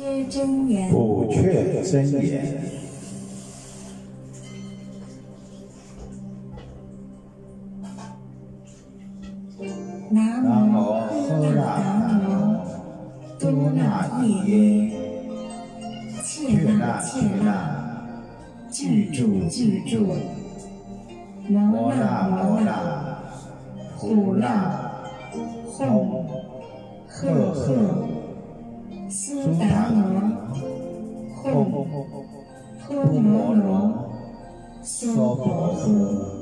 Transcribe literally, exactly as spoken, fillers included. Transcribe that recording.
缺真言， 不缺真言。 南无喝那达摩多那耶耶，切那切那，具住具住，摩那摩那，呼那，吽，赫赫，斯达摩，吽，波摩罗，娑婆诃。